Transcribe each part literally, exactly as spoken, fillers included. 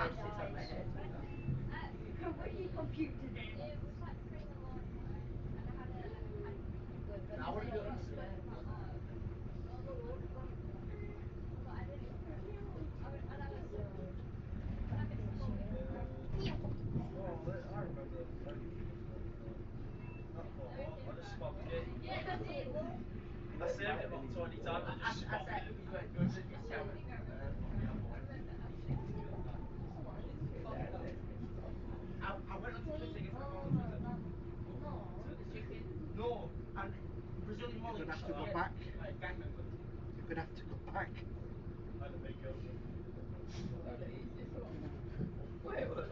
head sits on my head. What are you computer then? It was like pretty long and I had a like a panic attack. Now what are you doing? But I didn't I, went, and I was when I missed the ball it went right. Oh, I remember. I just swapped it. Yeah, I did. I saved it about twenty times. I just I swapped said it. you weren't good at this show. I, I went on to Twitter to get my phone with them. The chicken. No, and Brazilian You're Molly. gonna have to go yeah, back. like gang members. You're gonna have to go back. I had a big go. Wait, what?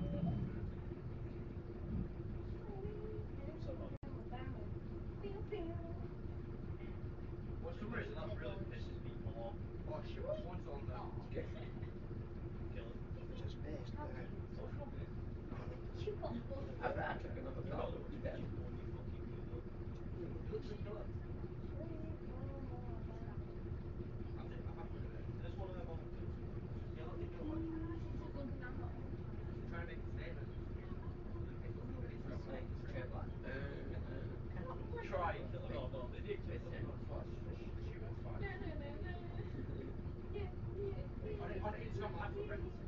For some reason that really pisses people off. Oh shit, my phone's on now. Kill it. There's a space there. I bet I took another You call. got the Dead. you fucking It looks like killer. There's one of them on the Yeah, look, they do one. Trying to make a statement. It's like straight black. Uh, uh, try and kill it. No, no, they did kill it's it. in on flash. Shoot on flash. On, on Instagram Live for friends.